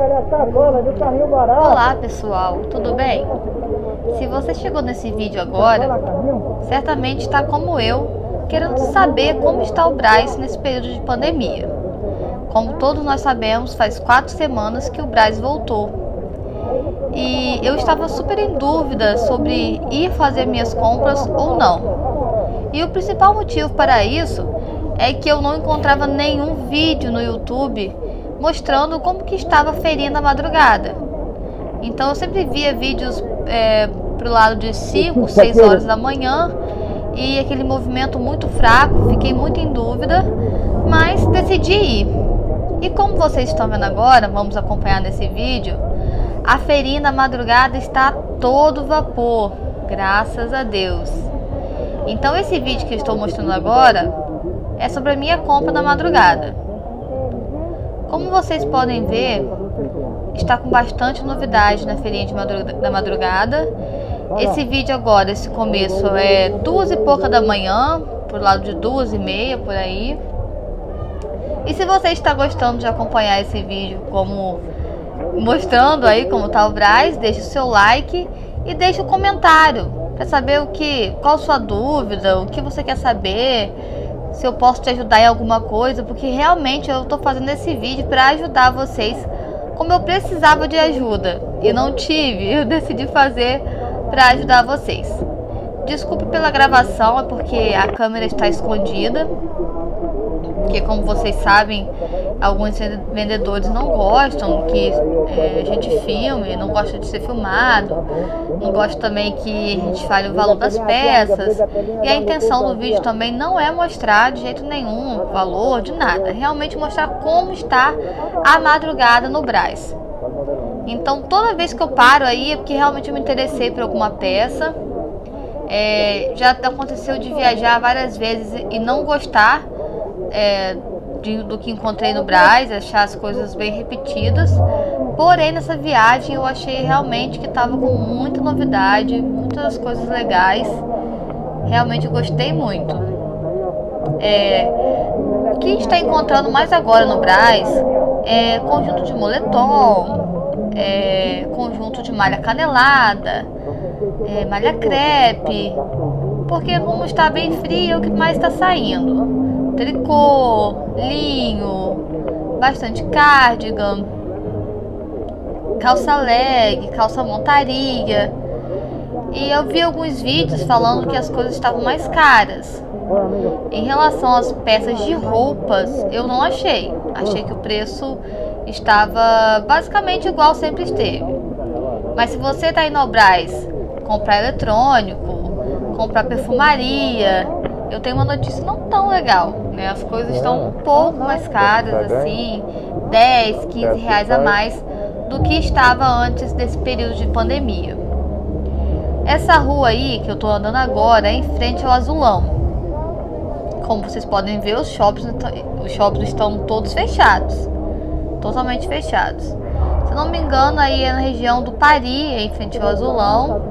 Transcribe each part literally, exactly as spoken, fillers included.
Olá pessoal, tudo bem? Se você chegou nesse vídeo agora, certamente está como eu, querendo saber como está o Brás nesse período de pandemia. Como todos nós sabemos, faz quatro semanas que o Brás voltou. E eu estava super em dúvida sobre ir fazer minhas compras ou não. E o principal motivo para isso é que eu não encontrava nenhum vídeo no YouTube mostrando como que estava a feirinha da madrugada. Então eu sempre via vídeos é, pro lado de cinco, seis horas da manhã e aquele movimento muito fraco, fiquei muito em dúvida, mas decidi ir. E como vocês estão vendo agora, vamos acompanhar nesse vídeo, a feirinha da madrugada está a todo vapor, graças a Deus. Então esse vídeo que eu estou mostrando agora é sobre a minha compra da madrugada. Como vocês podem ver, está com bastante novidade na feirinha de madrugada, da madrugada. Esse vídeo agora, esse começo é duas e pouca da manhã, por lado de duas e meia, por aí. E se você está gostando de acompanhar esse vídeo, como mostrando aí como está o Brás, deixe o seu like e deixe o um comentário para saber o que, qual a sua dúvida, o que você quer saber, se eu posso te ajudar em alguma coisa, porque realmente eu estou fazendo esse vídeo para ajudar vocês, como eu precisava de ajuda e não tive, eu decidi fazer para ajudar vocês. Desculpe pela gravação, é porque a câmera está escondida, porque como vocês sabem, alguns vendedores não gostam que é, a gente filme, não gosta de ser filmado, não gosta também que a gente fale o valor das peças, e a intenção do vídeo também não é mostrar de jeito nenhum o valor de nada, realmente mostrar como está a madrugada no Brás. Então toda vez que eu paro aí é porque realmente eu me interessei por alguma peça. É, já aconteceu de viajar várias vezes e não gostar É, de, do que encontrei no Brás, achar as coisas bem repetidas. Porém, nessa viagem eu achei realmente que estava com muita novidade, muitas coisas legais. Realmente eu gostei muito. É, o que a gente está encontrando mais agora no Brás é conjunto de moletom, é, conjunto de malha canelada, é, malha crepe, porque como está bem frio, é o que mais está saindo. Tricô, linho, bastante cardigan, calça leg, calça montaria. E eu vi alguns vídeos falando que as coisas estavam mais caras. Em relação às peças de roupas, eu não achei. Achei que o preço estava basicamente igual sempre esteve. Mas se você está indo ao Brás comprar eletrônico, comprar perfumaria, eu tenho uma notícia não tão legal, né? As coisas estão um pouco mais caras, assim, dez, quinze reais a mais do que estava antes desse período de pandemia. Essa rua aí que eu tô andando agora é em frente ao Azulão. Como vocês podem ver, os shoppings, os shoppings estão todos fechados, totalmente fechados. Se não me engano, aí é na região do Pari, em frente ao Azulão.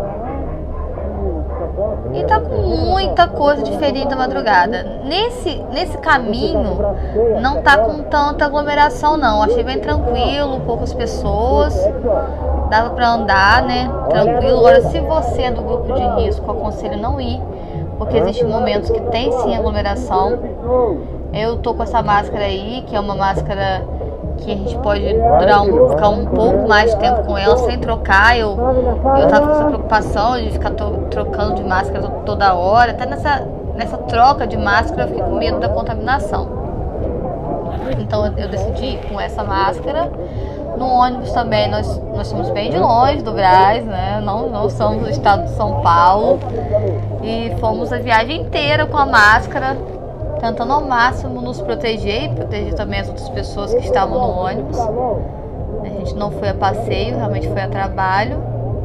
E tá com muita coisa de feirinha da madrugada. Nesse, nesse caminho não tá com tanta aglomeração não. Achei bem tranquilo, poucas pessoas. Dava pra andar, né? Tranquilo. Agora, se você é do grupo de risco, aconselho não ir, porque existem momentos que tem sim aglomeração. Eu tô com essa máscara aí, que é uma máscara que a gente pode durar um, ficar um pouco mais de tempo com ela sem trocar. Eu, eu tava com essa preocupação de ficar to, trocando de máscara toda hora. Até nessa, nessa troca de máscara eu fiquei com medo da contaminação. Então eu decidi ir com essa máscara. No ônibus também nós, nós somos bem de longe do Brás, né? Não, não somos do estado de São Paulo. E fomos a viagem inteira com a máscara, tentando ao máximo nos proteger e proteger também as outras pessoas que estavam no ônibus. A gente não foi a passeio, realmente foi a trabalho.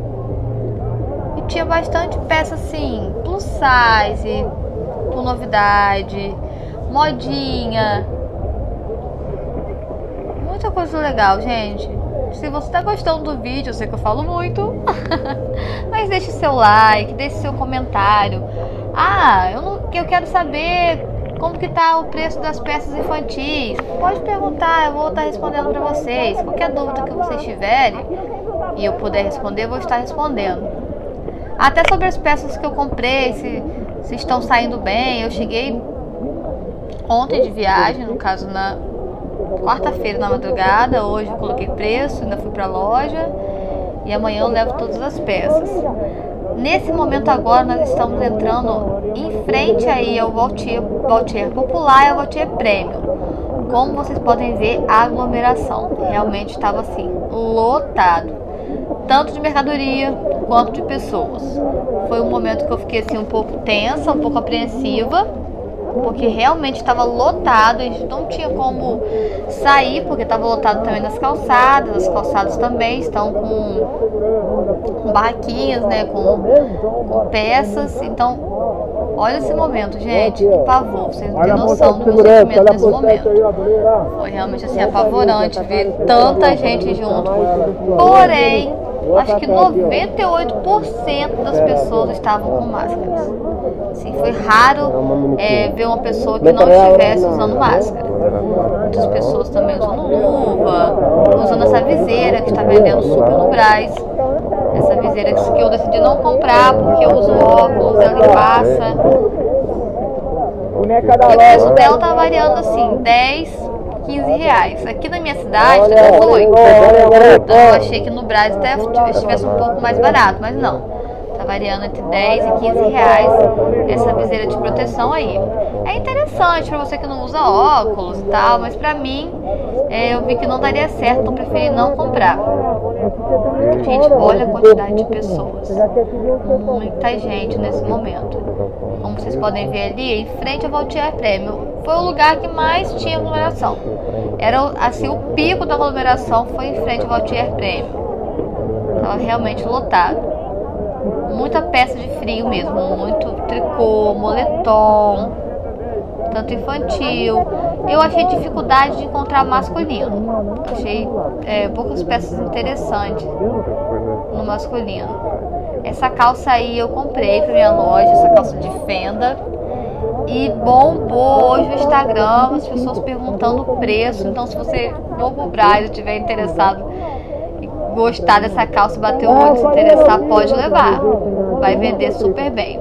E tinha bastante peça assim, plus size, com novidade, modinha. Muita coisa legal, gente. Se você tá gostando do vídeo, eu sei que eu falo muito, mas deixe seu like, deixe seu comentário. Ah, eu, não, eu quero saber como que tá o preço das peças infantis? Pode perguntar, eu vou estar respondendo para vocês. Qualquer dúvida que vocês tiverem e eu puder responder, eu vou estar respondendo. Até sobre as peças que eu comprei, se, se estão saindo bem. Eu cheguei ontem de viagem, no caso na quarta-feira na madrugada. Hoje eu coloquei preço, ainda fui para a loja e amanhã eu levo todas as peças. Nesse momento agora nós estamos entrando em frente aí ao Vautier, Vautier Popular e ao Vautier Premium. Como vocês podem ver, a aglomeração realmente estava assim, lotado, tanto de mercadoria quanto de pessoas. Foi um momento que eu fiquei assim um pouco tensa, um pouco apreensiva, porque realmente estava lotado, a gente não tinha como sair, porque estava lotado também nas calçadas. As calçadas também estão com, com barraquinhas, né, com, com peças. Então, olha esse momento, gente, que pavor, vocês não têm noção do meu sentimento nesse momento. Foi realmente assim, apavorante ver tanta gente junto, porém, acho que noventa e oito por cento das pessoas estavam com máscaras. Sim, foi raro é, ver uma pessoa que não estivesse usando máscara. Muitas pessoas também usando luva, usando essa viseira que está vendendo super no Brás. Essa viseira que eu decidi não comprar porque eu uso óculos, ela passa. E o preço dela tá variando assim, dez, quinze reais. Aqui na minha cidade tá dezoito. Então eu achei que no Brás até estivesse um pouco mais barato, mas não. Tá variando entre dez e quinze reais essa viseira de proteção aí. É interessante para você que não usa óculos e tal, mas pra mim é, eu vi que não daria certo, então preferi não comprar. Gente, olha a quantidade de pessoas. Muita gente nesse momento. Como vocês podem ver ali, em frente ao Vautier Premium, foi o lugar que mais tinha aglomeração. Era assim, o pico da aglomeração foi em frente ao Vautier Premium. Estava realmente lotado. Muita peça de frio mesmo, muito tricô, moletom, tanto infantil. Eu achei dificuldade de encontrar masculino. Achei é, poucas peças interessantes no masculino. Essa calça aí eu comprei pra minha loja, essa calça de fenda. E bombou hoje o Instagram, as pessoas perguntando o preço. Então se você for pro Brás e estiver interessado, gostar dessa calça, bater o olho, se interessar, pode levar. Vai vender super bem.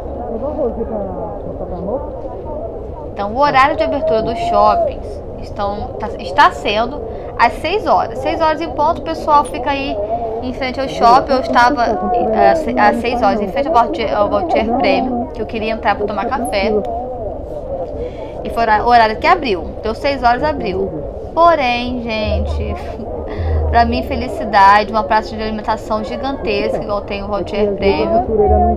Então o horário de abertura dos shoppings estão, tá, está sendo às seis horas. seis horas em ponto, o pessoal fica aí em frente ao shopping. Eu estava às seis horas em frente ao Vautier, ao Vautier Premium, que eu queria entrar para tomar café. E foi o horário que abriu. Deu seis horas, abriu. Porém, gente, pra mim, felicidade, uma praça de alimentação gigantesca, igual tem o Vautier Premium,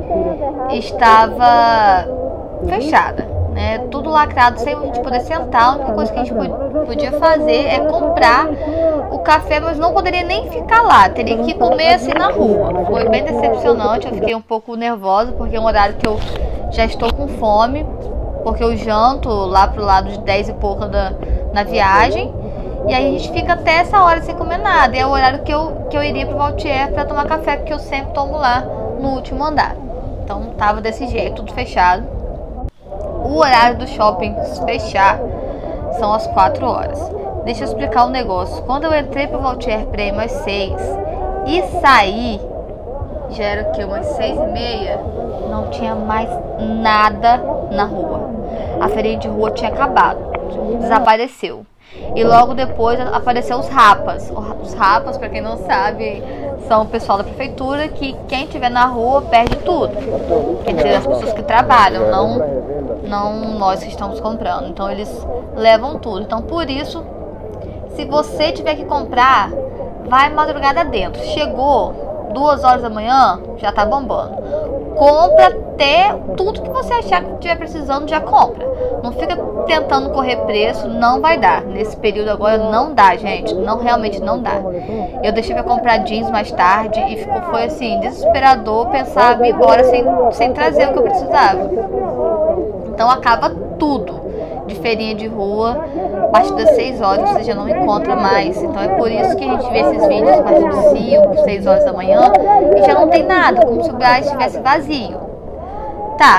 estava fechada. É, tudo lacrado, sem a gente poder sentar. A única coisa que a gente podia fazer é comprar o café, mas não poderia nem ficar lá, teria que comer assim na rua. Foi bem decepcionante, eu fiquei um pouco nervosa, porque é um horário que eu já estou com fome, porque eu janto lá pro lado de dez e pouco da, na viagem, e aí a gente fica até essa hora sem comer nada, e é o horário que eu, que eu iria pro Vautier para tomar café, porque eu sempre tomo lá no último andar. Então tava desse jeito, tudo fechado. O horário do shopping fechar são as quatro horas. Deixa eu explicar um negócio. Quando eu entrei pro Vautier Premium às seis e saí, já era o que? Umas seis e meia, não tinha mais nada na rua. A feirinha de rua tinha acabado, desapareceu. E logo depois apareceu os rapas. Os rapas, para quem não sabe, são o pessoal da prefeitura que quem estiver na rua perde tudo. Quer dizer, as pessoas que trabalham, não, não nós que estamos comprando. Então eles levam tudo. Então por isso, se você tiver que comprar, vai madrugada dentro. Chegou duas horas da manhã, já tá bombando. Compra até tudo que você achar que estiver precisando, já compra. Não fica tentando correr preço, não vai dar. Nesse período agora não dá, gente. Não, realmente não dá. Eu deixei pra comprar jeans mais tarde e ficou, foi assim, desesperador pensar em ir embora sem, sem trazer o que eu precisava. Então acaba tudo de feirinha de rua, a partir das seis horas você já não encontra mais. Então é por isso que a gente vê esses vídeos a partir de cinco, seis horas da manhã e já não tem nada, como se o Brás estivesse vazio. Tá,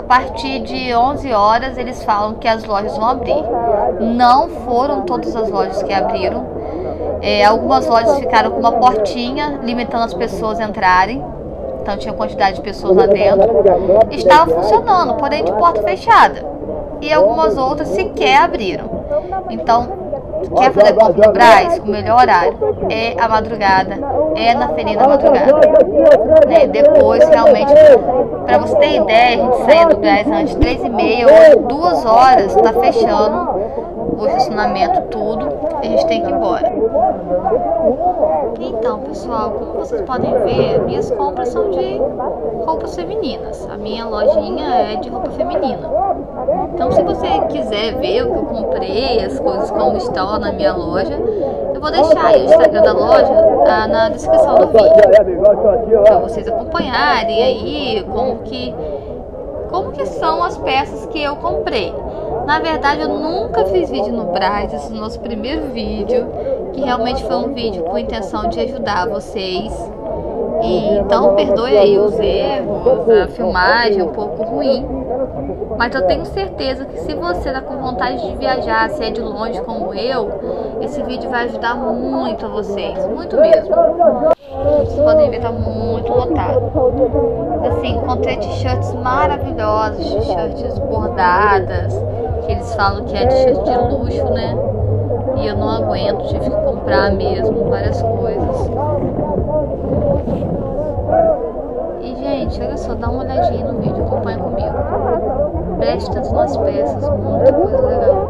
partir de onze horas eles falam que as lojas vão abrir. Não foram todas as lojas que abriram. É, algumas lojas ficaram com uma portinha limitando as pessoas a entrarem. Então tinha quantidade de pessoas lá dentro. Estava funcionando, porém de porta fechada. E algumas outras sequer abriram. Então, quer fazer compra no Brás? O melhor horário é a madrugada, é na feirinha da madrugada. Né? Depois, realmente, para você ter ideia, a gente saía do Brás antes de três e meia, hoje, duas horas, está fechando o estacionamento, tudo, e a gente tem que ir embora. Então, pessoal, como vocês podem ver, minhas compras são de roupas femininas. A minha lojinha é de roupa feminina. Então, se você quiser ver o que eu comprei, as coisas como estão lá na minha loja, eu vou deixar aí o Instagram da loja ah, na descrição do vídeo, para vocês acompanharem aí como que, como que são as peças que eu comprei. Na verdade, eu nunca fiz vídeo no Brás, esse é o nosso primeiro vídeo, que realmente foi um vídeo com a intenção de ajudar vocês. E, então, perdoe aí os erros, a filmagem um pouco ruim. Mas eu tenho certeza que se você está com vontade de viajar, se é de longe como eu, esse vídeo vai ajudar muito a vocês, muito mesmo. Vocês podem ver, tá muito lotado. Assim, encontrei t-shirts maravilhosos, t-shirts bordadas, que eles falam que é t-shirt de luxo, né? E eu não aguento, tive que comprar mesmo várias coisas. E, gente, olha só, dá uma olhadinha no vídeo, acompanha comigo. Preste atenção nas peças, muita coisa legal.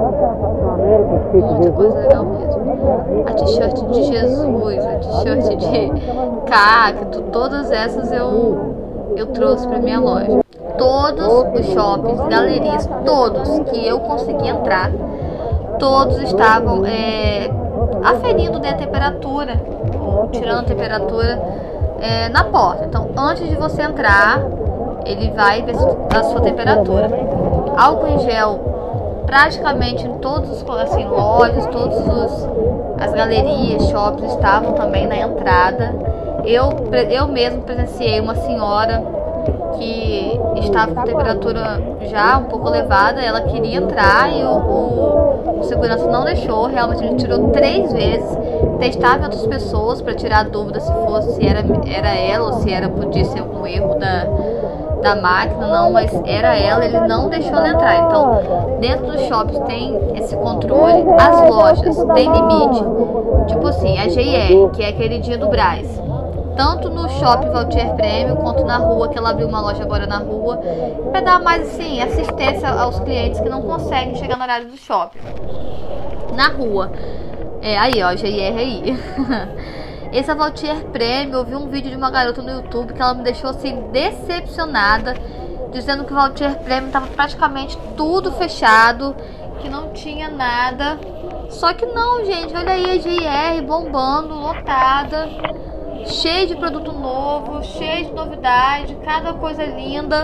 Muita coisa legal mesmo. A t-shirt de Jesus, a t-shirt de cacto, todas essas eu, eu trouxe pra minha loja. Todos os shoppings, galerias, todos que eu consegui entrar, todos estavam é, aferindo, né, a temperatura, ou tirando a temperatura é, na porta. Então, antes de você entrar, ele vai ver a sua temperatura. Álcool em gel, praticamente em todas as assim, lojas, todas as galerias, shoppings estavam também na entrada. Eu, eu mesmo presenciei uma senhora que estava com a temperatura já um pouco elevada, ela queria entrar e o, o, o segurança não deixou. Realmente ele tirou três vezes, testava em outras pessoas para tirar a dúvida se fosse se era, era ela ou se era, podia ser algum erro da, da máquina, não, mas era ela, ele não deixou ela entrar. Então, dentro dos shoppings tem esse controle, as lojas tem limite, tipo assim, a G R, que é a queridinha do Brás, tanto no Shopping Valtier Premium quanto na rua, que ela abriu uma loja agora na rua, para dar mais assim, assistência aos clientes que não conseguem chegar no horário do shopping. Na rua, é aí ó, G R aí. Esse é Valtier Premium. Eu vi um vídeo de uma garota no YouTube que ela me deixou assim decepcionada, dizendo que o Valtier Premium estava praticamente tudo fechado, que não tinha nada. Só que não, gente, olha aí a G R bombando, lotada, cheio de produto novo, cheio de novidade, cada coisa linda.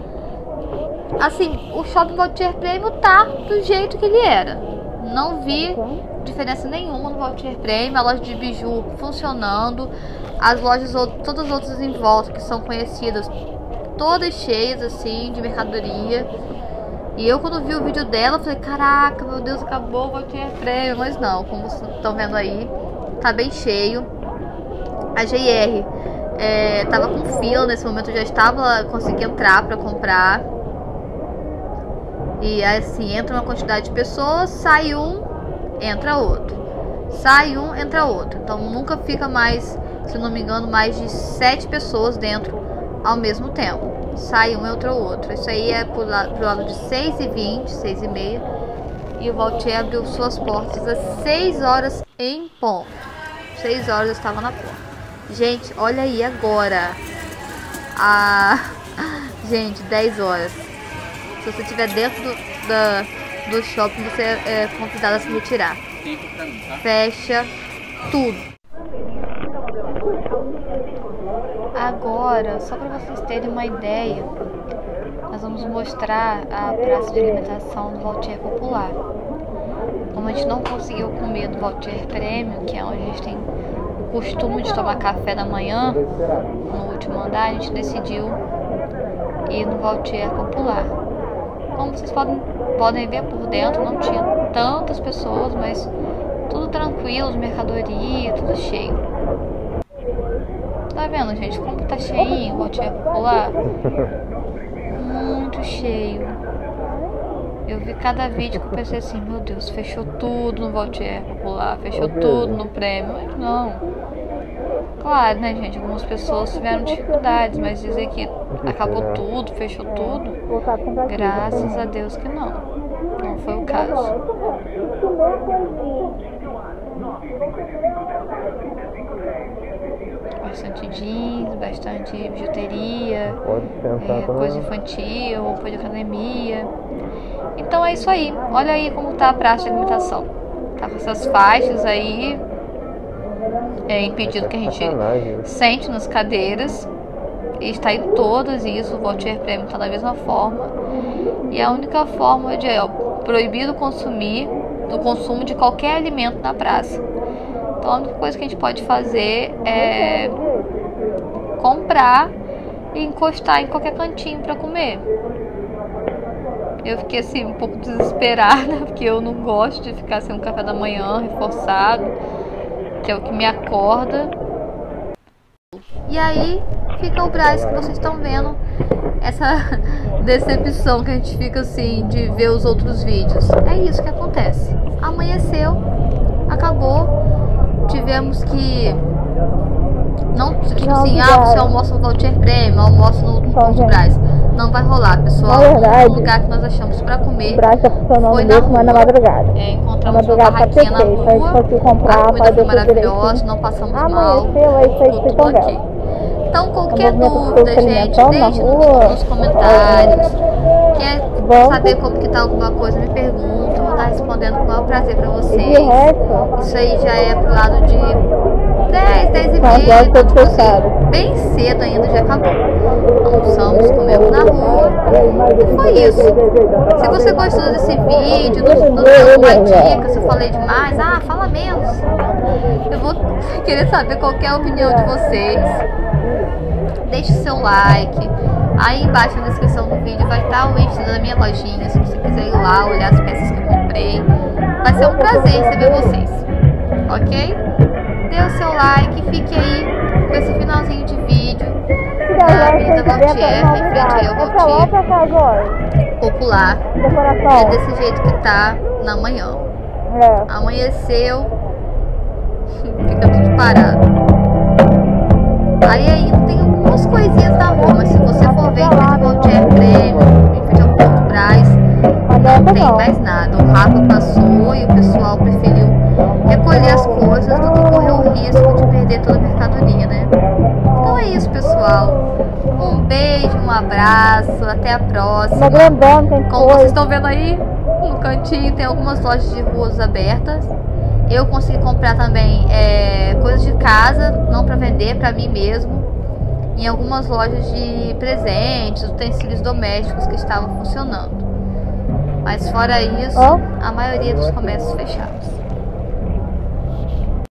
Assim, o Shopping Valtier Premium tá do jeito que ele era. Não vi diferença nenhuma no Valtier Premium. A loja de biju funcionando, as lojas, todas as outras em volta que são conhecidas, todas cheias assim de mercadoria. E eu, quando vi o vídeo dela, falei, caraca, meu Deus, acabou o Valtier Premium. Mas não, como vocês estão vendo aí, tá bem cheio. A G R é, tava com fila nesse momento, eu já estava, consegui entrar para comprar. E assim, entra uma quantidade de pessoas, sai um, entra outro. Sai um, entra outro. Então nunca fica mais, se não me engano, mais de sete pessoas dentro ao mesmo tempo. Sai um, entra outro. Isso aí é pro lado, pro lado de seis e vinte, seis e meia. E o Valtier abriu suas portas às seis horas em ponto. seis horas eu estava na porta. Gente, olha aí agora. Ah, gente, dez horas. Se você estiver dentro do, da, do shopping, você é convidado a se retirar. Fecha tudo. Agora, só para vocês terem uma ideia, nós vamos mostrar a praça de alimentação do Valtier Popular. Como a gente não conseguiu comer do Valtier Premium, que é onde a gente tem o costume de tomar café da manhã, no último andar, a gente decidiu e no Vautier Popular. Como vocês podem, podem ver por dentro, não tinha tantas pessoas, mas tudo tranquilo, mercadoria, tudo cheio. Tá vendo, gente, como tá cheinho o Vautier Popular? Muito cheio. Eu vi cada vídeo que eu pensei assim, meu Deus, fechou tudo no Vautier Popular, fechou tudo no prêmio, mas não. Claro, né, gente, algumas pessoas tiveram dificuldades, mas dizer que acabou tudo, fechou tudo, graças a Deus que não. Não foi o caso. Bastante jeans, bastante bijuteria, é, coisa infantil, roupa de academia. Então é isso aí. Olha aí como tá a praça de alimentação. Tá com essas faixas aí, é impedido que a gente sente nas cadeiras. E está em todas isso. O Vautier Premium tá da mesma forma. E a única forma de é, proibido consumir o consumo de qualquer alimento na praça. Então a única coisa que a gente pode fazer é comprar e encostar em qualquer cantinho para comer. Eu fiquei assim um pouco desesperada, porque eu não gosto de ficar sem um café da manhã reforçado, que é o que me acorda. E aí fica o Brás que vocês estão vendo, essa decepção que a gente fica assim de ver os outros vídeos. É isso que acontece. Amanheceu, acabou, tivemos que não, tipo não, assim, ah, você almoça no Vautier Premium, almoça no, no Ponto Brás. Não vai rolar, pessoal. Verdade, o lugar que nós achamos pra comer o Brás tá funcionando foi na mesmo, rua. Na madrugada. É, encontramos na uma barraquinha na perfeito, rua, a, gente comprar, a comida foi maravilhosa, não passamos mal, tudo aqui. Então qualquer dúvida, gente, deixe nos, nos comentários. Quer saber como que tá alguma coisa, me pergunta, vou estar respondendo com o maior prazer pra vocês. Isso aí já é pro lado de dez, dez e meia, então, tipo assim, bem cedo ainda, já acabou. Almoçamos, comemos na rua e foi isso. Se você gostou desse vídeo, não, não deu alguma dica, se eu falei demais, ah, fala menos. Eu vou querer saber qual que é a opinião de vocês. Deixe o seu like. Aí embaixo na descrição do vídeo vai estar o link da minha lojinha, se você quiser ir lá olhar as peças que eu comprei. Vai ser um prazer receber vocês, ok? Dê o seu like e fique aí com esse finalzinho de vídeo da Avenida Vautier, em frente ao Vautier Popular. É desse jeito que tá na manhã. Amanheceu, fica tudo parado. Aí ainda tem algumas coisinhas na rua, mas se você for ver em frente ao Vautier Premium, em frente ao Ponto Brás, não tem mais nada. O Rafa passou e o pessoal preferiu recolher as coisas do que correr o risco de perder toda a mercadoria, né? Então é isso, pessoal. Um beijo, um abraço, até a próxima. Como vocês estão vendo aí, no cantinho tem algumas lojas de ruas abertas. Eu consegui comprar também é, coisas de casa, não para vender, para mim mesmo, em algumas lojas de presentes, utensílios domésticos que estavam funcionando. Mas fora isso, a maioria dos comércios fechados.